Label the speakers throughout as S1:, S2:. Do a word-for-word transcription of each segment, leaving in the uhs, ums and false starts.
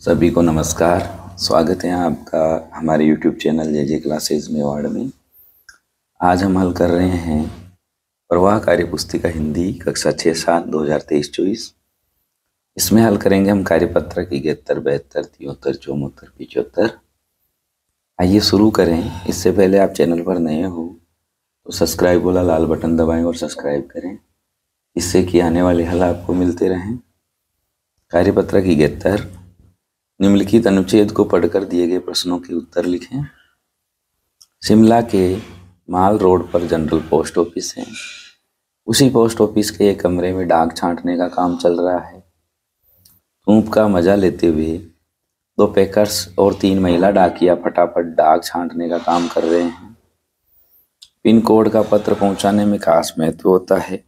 S1: सभी को नमस्कार। स्वागत है आपका हमारे YouTube channel J J classes Mewar में। आज हम हल कर रहे हैं प्रवाह कार्य पुस्तिका हिंदी कक्षा छः सात दो हज़ार तेईस चौबीस। इसमें हल करेंगे हम कार्यपत्र इकहत्तर बहत्तर तिहत्तर चौहत्तर पिचहत्तर। आइए शुरू करें। इससे पहले आप चैनल पर नए हो तो सब्सक्राइब वाला लाल बटन दबाएं और सब्सक्राइब करें, इससे कि आने वाले हल आपको मिलते रहें। कार्यपत्र इकहत्तर, निम्नलिखित अनुच्छेद को पढ़कर दिए गए प्रश्नों के उत्तर लिखें। शिमला के माल रोड पर जनरल पोस्ट ऑफिस है। उसी पोस्ट ऑफिस के एक कमरे में डाक छांटने का काम चल रहा है। धूप का मजा लेते हुए दो पैकर्स और तीन महिला डाकिया फटाफट डाक छांटने का काम कर रहे हैं। पिन कोड का पत्र पहुंचाने में खास महत्व होता है।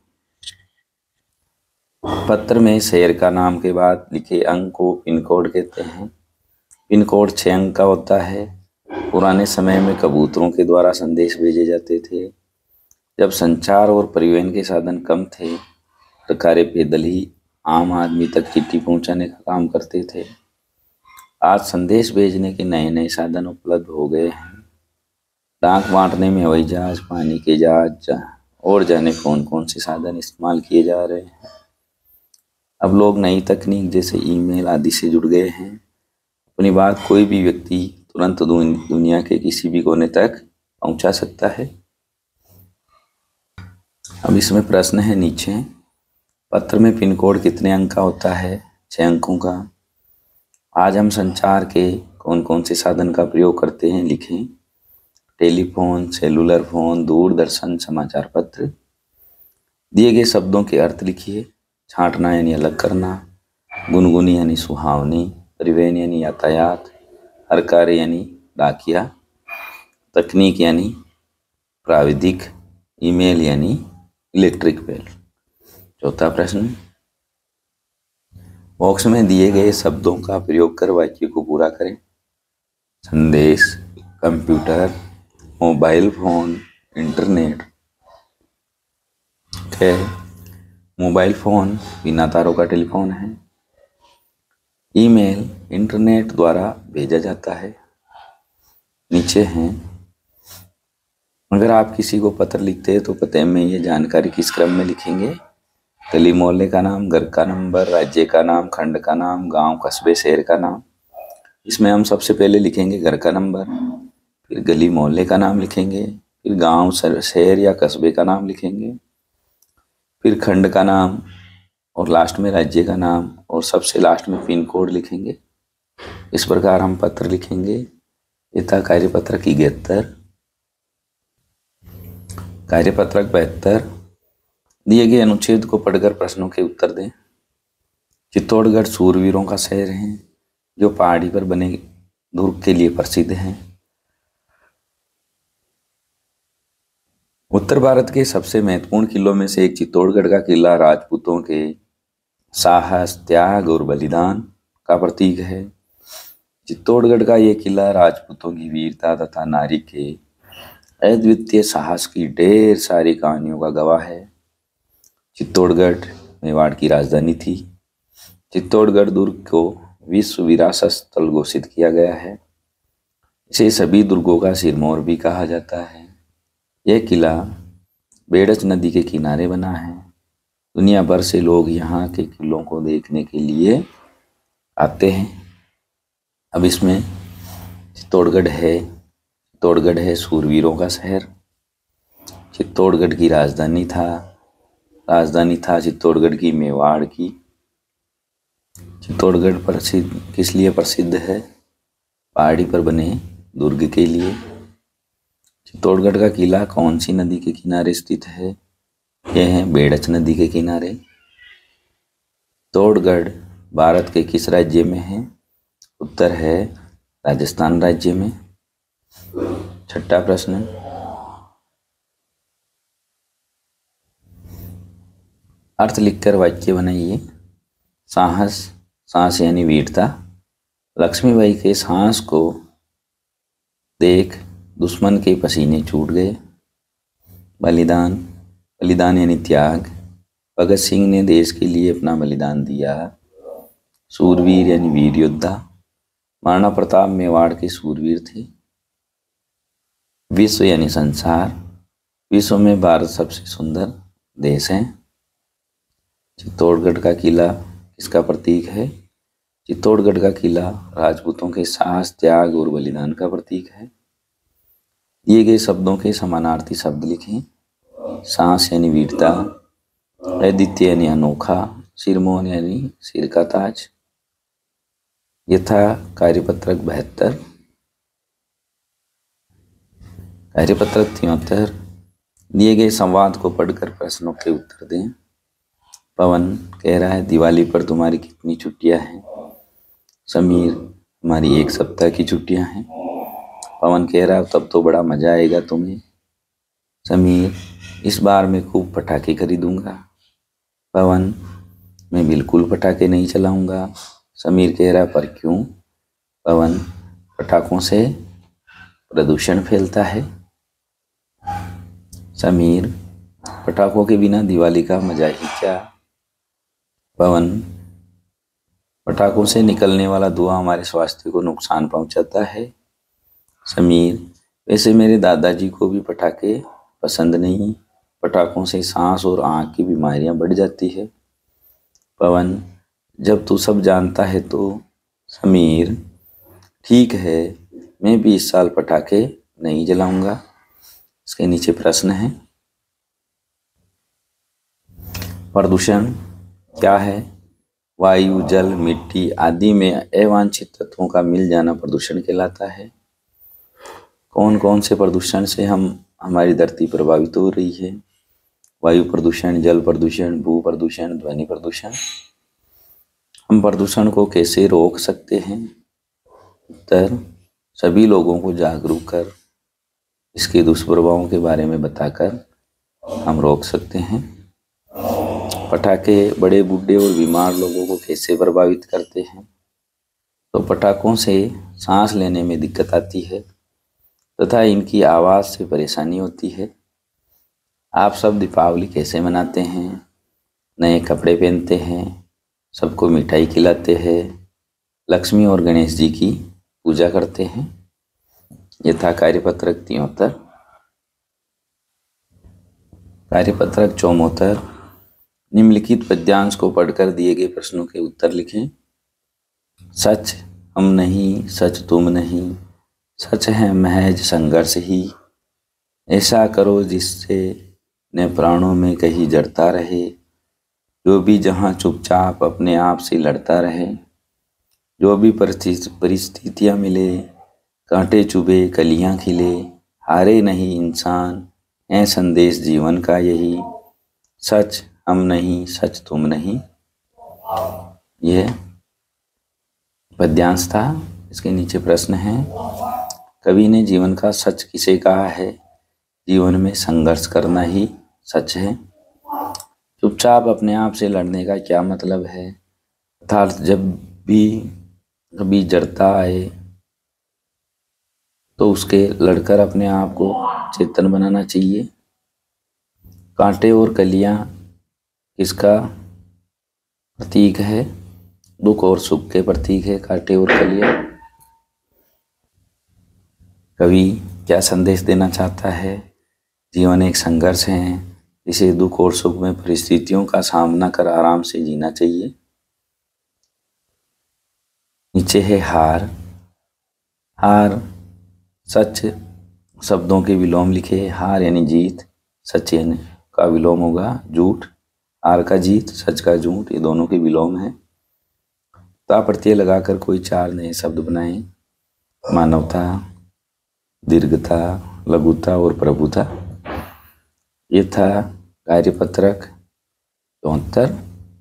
S1: पत्र में शहर का नाम के बाद लिखे अंक को पिन कोड कहते हैं। पिन कोड छः अंक का होता है। पुराने समय में कबूतरों के द्वारा संदेश भेजे जाते थे। जब संचार और परिवहन के साधन कम थे, सरकारें पैदल ही आम आदमी तक चिट्ठी पहुंचाने का काम करते थे। आज संदेश भेजने के नए नए साधन उपलब्ध हो गए हैं। डाक बांटने में हवाई जहाज, पानी के जहाज और जाने कौन कौन से साधन इस्तेमाल किए जा रहे हैं। अब लोग नई तकनीक जैसे ईमेल आदि से जुड़ गए हैं। अपनी बात कोई भी व्यक्ति तुरंत दुनिया के किसी भी कोने तक पहुंचा सकता है। अब इसमें प्रश्न है नीचे, पत्र में पिन कोड कितने अंक का होता है? छः अंकों का। आज हम संचार के कौन कौन से साधन का प्रयोग करते हैं लिखें। टेलीफोन, सेलुलर फोन, दूरदर्शन, समाचार पत्र। दिए गए शब्दों के अर्थ लिखिए। छांटना यानी अलग करना, गुनगुनी यानी सुहावनी, परिवहन यानी यातायात, हर कार्य यानी डाकिया, तकनीक यानी प्राविधिक, ईमेल यानी इलेक्ट्रिक बेल। चौथा प्रश्न, बॉक्स में दिए गए शब्दों का प्रयोग कर वाक्य को पूरा करें। संदेश, computer, mobile phone, internet. Mobile phone बिना तारों का टेलीफोन है। ईमेल इंटरनेट द्वारा भेजा जाता है। नीचे हैं, अगर आप किसी को पत्र लिखते हैं तो पते में ये जानकारी किस क्रम में लिखेंगे? गली मोहल्ले का नाम, घर का नंबर, राज्य का नाम, खंड का नाम, गांव, कस्बे, शहर का नाम। इसमें हम सबसे पहले लिखेंगे घर का नंबर, फिर गली मोहल्ले का नाम लिखेंगे, फिर गांव, शहर या कस्बे का नाम लिखेंगे, फिर खंड का नाम और लास्ट में राज्य का नाम और सबसे लास्ट में पिन कोड लिखेंगे। इस प्रकार हम पत्र लिखेंगे। ये था कार्यपत्रक इकहत्तर। कार्यपत्रक बहत्तर, दिए गए अनुच्छेद को पढ़कर प्रश्नों के उत्तर दें। चित्तौड़गढ़ सूरवीरों का शहर है जो पहाड़ी पर बने दुर्ग के लिए प्रसिद्ध है। उत्तर भारत के सबसे महत्वपूर्ण किलों में से एक चित्तौड़गढ़ का किला राजपूतों के साहस, त्याग और बलिदान का प्रतीक है। चित्तौड़गढ़ का ये किला राजपूतों की वीरता तथा नारी के अद्वितीय साहस की ढेर सारी कहानियों का गवाह है। चित्तौड़गढ़ मेवाड़ की राजधानी थी। चित्तौड़गढ़ दुर्ग को विश्व विरासत स्थल घोषित किया गया है। इसे सभी दुर्गों का सिरमौर भी कहा जाता है। यह किला बेड़च नदी के किनारे बना है। दुनिया भर से लोग यहाँ के किलों को देखने के लिए आते हैं। अब इसमें चित्तौड़गढ़ है चित्तौड़गढ़ है सूरवीरों का शहर। चित्तौड़गढ़ की राजधानी था राजधानी था चित्तौड़गढ़ की मेवाड़ की। चित्तौड़गढ़ प्रसिद्ध किस लिए प्रसिद्ध है? पहाड़ी पर बने दुर्ग के लिए। चित्तौड़गढ़ का किला कौन सी नदी के किनारे स्थित है? यह है बेड़च नदी के किनारे। चित्तौड़गढ़ भारत के किस राज्य में है? उत्तर है राजस्थान राज्य में। छठा प्रश्न, अर्थ लिखकर वाक्य बनाइए। साहस, साहस यानी वीरता। लक्ष्मीबाई के साहस को देख दुश्मन के पसीने छूट गए। बलिदान, बलिदान यानी त्याग। भगत सिंह ने देश के लिए अपना बलिदान दिया। सूरवीर यानी वीर योद्धा। महाराणा प्रताप मेवाड़ के सूरवीर थे। विश्व यानी संसार, विश्व में भारत सबसे सुंदर देश है। चित्तौड़गढ़ का किला किसका प्रतीक है? चित्तौड़गढ़ का किला राजपूतों के साहस, त्याग और बलिदान का प्रतीक है। दिए गए शब्दों के समानार्थी शब्द लिखें। साहस यानी वीरता, अद्वितीय यानी अनोखा, सिरमौर यानी सिर का ताज। यथा कार्यपत्रक बहत्तर, कार्यपत्रक तिहत्तर। दिए गए संवाद को पढ़कर प्रश्नों के उत्तर दें। पवन कह रहा है दिवाली पर तुम्हारी कितनी छुट्टियां हैं? समीर हमारी एक सप्ताह की छुट्टियां हैं। पवन कह रहा है तब तो बड़ा मजा आएगा तुम्हें। समीर इस बार मैं खूब पटाखे खरीदूंगा। पवन मैं बिल्कुल पटाखे नहीं चलाऊंगा। समीर कह रहा पर क्यों? पवन पटाखों से प्रदूषण फैलता है। समीर पटाखों के बिना दिवाली का मजा ही क्या। पवन पटाखों से निकलने वाला धुआं हमारे स्वास्थ्य को नुकसान पहुंचाता है। समीर वैसे मेरे दादाजी को भी पटाखे पसंद नहीं, पटाखों से सांस और आँख की बीमारियां बढ़ जाती है। पवन जब तू सब जानता है तो। समीर ठीक है, मैं भी इस साल पटाखे नहीं जलाऊंगा। इसके नीचे प्रश्न है, प्रदूषण क्या है? वायु, जल, मिट्टी आदि में अवांछित तत्वों का मिल जाना प्रदूषण कहलाता है। कौन कौन से प्रदूषण से हम हमारी धरती प्रभावित हो रही है? वायु प्रदूषण, जल प्रदूषण, भू प्रदूषण, ध्वनि प्रदूषण। हम प्रदूषण को कैसे रोक सकते हैं? उत्तर, सभी लोगों को जागरूक कर इसके दुष्प्रभावों के बारे में बताकर हम रोक सकते हैं। पटाखे बड़े, बूढ़े और बीमार लोगों को कैसे प्रभावित करते हैं? तो पटाखों से सांस लेने में दिक्कत आती है तथा इनकी आवाज़ से परेशानी होती है। आप सब दीपावली कैसे मनाते हैं? नए कपड़े पहनते हैं, सबको मिठाई खिलाते हैं, लक्ष्मी और गणेश जी की पूजा करते हैं। यथा कार्यपत्रक तिहत्तर। कार्यपत्रक चौहत्तर। निम्नलिखित पद्यांश को पढ़कर दिए गए प्रश्नों के उत्तर लिखें। सच हम नहीं, सच तुम नहीं, सच है महज संघर्ष ही। ऐसा करो जिससे न प्राणों में कहीं जड़ता रहे, जो भी जहाँ चुपचाप अपने आप से लड़ता रहे। जो भी परिस्थितियाँ मिले, कांटे चुभे कलियाँ खिले, हारे नहीं इंसान, है संदेश जीवन का यही। सच हम नहीं, सच तुम नहीं। यह पद्यांश था। इसके नीचे प्रश्न है, कवि ने जीवन का सच किसे कहा है? जीवन में संघर्ष करना ही सच है। चुपचाप अपने आप से लड़ने का क्या मतलब है? अर्थात जब भी कभी जड़ता आए तो उसके लड़कर अपने आप को चेतन बनाना चाहिए। कांटे और कलियां किसका प्रतीक है? दुख और सुख के प्रतीक है कांटे और कलियां। कवि क्या संदेश देना चाहता है? जीवन एक संघर्ष है, इसे दुख और सुख में परिस्थितियों का सामना कर आराम से जीना चाहिए। नीचे है हार। हार सच शब्दों के विलोम लिखे। हार यानी जीत, सच यानी का विलोम होगा झूठ। हार का जीत, सच का झूठ, ये दोनों के विलोम है। ता प्रत्यय लगाकर कोई चार नए शब्द बनाएं। मानवता, दीर्घता, लघुता और प्रभुता। ये था कार्यपत्रक चौहत्तर।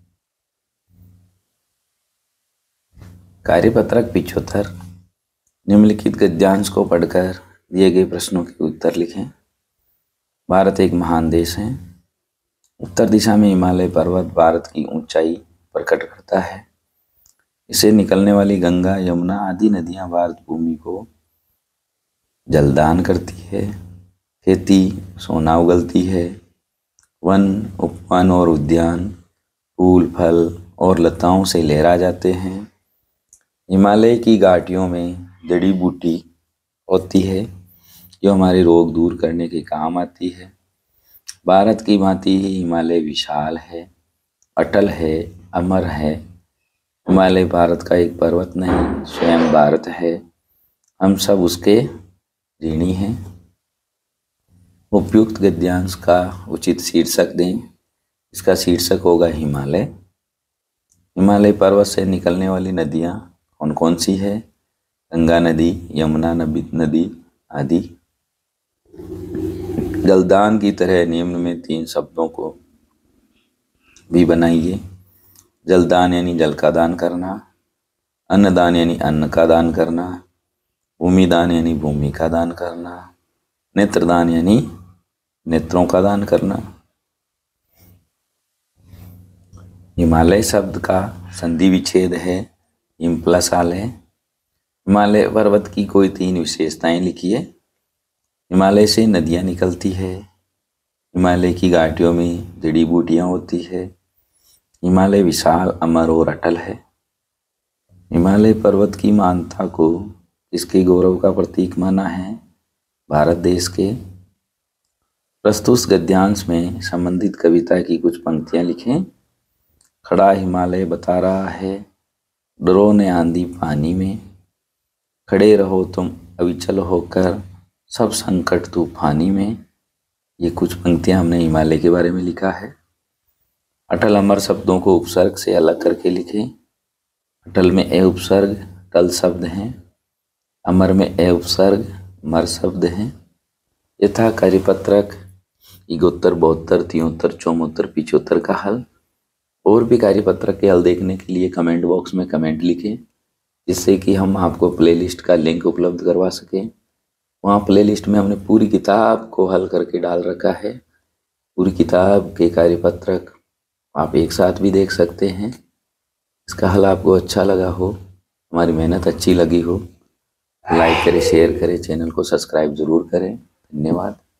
S1: कार्यपत्रक पिछहत्तर। निम्नलिखित गद्यांश को पढ़कर दिए गए प्रश्नों के उत्तर लिखें। भारत एक महान देश है। उत्तर दिशा में हिमालय पर्वत भारत की ऊंचाई प्रकट करता है। इसे निकलने वाली गंगा, यमुना आदि नदियां भारत भूमि को जलदान करती है। खेती सोना उगलती है। वन, उपवन और उद्यान फूल, फल और लताओं से लहरा जाते हैं। हिमालय की घाटियों में जड़ी बूटी होती है जो हमारे रोग दूर करने के काम आती है। भारत की भांति ही हिमालय विशाल है, अटल है, अमर है। हिमालय भारत का एक पर्वत नहीं, स्वयं भारत है। हम सब उसके ऋणी हैं। उपयुक्त गद्यांश का उचित शीर्षक दें। इसका शीर्षक होगा हिमालय। हिमालय पर्वत से निकलने वाली नदियाँ कौन कौन सी है? गंगा नदी, यमुना नदी आदि। जलदान की तरह निम्न में तीन शब्दों को भी बनाइए। जलदान यानी जल का दान करना, अन्नदान यानी अन्न का दान करना, भूमिदान यानी भूमि का दान करना, नेत्रदान यानी नेत्रों का दान करना। हिमालय शब्द का संधि विच्छेद है हिम प्लस आल है। हिमालय पर्वत की कोई तीन विशेषताएं लिखिए। हिमालय से नदियां निकलती है। हिमालय की घाटियों में जड़ी बूटियां होती है। हिमालय विशाल, अमर और अटल है। हिमालय पर्वत की महानता को इसके गौरव का प्रतीक माना है? भारत देश के। प्रस्तुत गद्यांश में संबंधित कविता की कुछ पंक्तियां लिखें। खड़ा हिमालय बता रहा है, डरो न आंधी पानी में, खड़े रहो तुम अविचल होकर सब संकट तूफानी में। ये कुछ पंक्तियां हमने हिमालय के बारे में लिखा है। अटल अमर शब्दों को उपसर्ग से अलग करके लिखें। अटल में ए उपसर्ग टल शब्द हैं, अमर में ए उपसर्ग मर शब्द हैं। यथा कार्यपत्रक इकोत्तर, बहत्तर, तिहत्तर, चौहत्तर, पिछहत्तर का हल। और भी कार्यपत्रक के हल देखने के लिए कमेंट बॉक्स में कमेंट लिखें, जिससे कि हम आपको प्लेलिस्ट का लिंक उपलब्ध करवा सकें। वहाँ प्लेलिस्ट में हमने पूरी किताब को हल करके डाल रखा है। पूरी किताब के कार्यपत्रक आप एक साथ भी देख सकते हैं। इसका हल आपको अच्छा लगा हो, हमारी मेहनत अच्छी लगी हो, लाइक करें, शेयर करें, चैनल को सब्सक्राइब जरूर करें। धन्यवाद।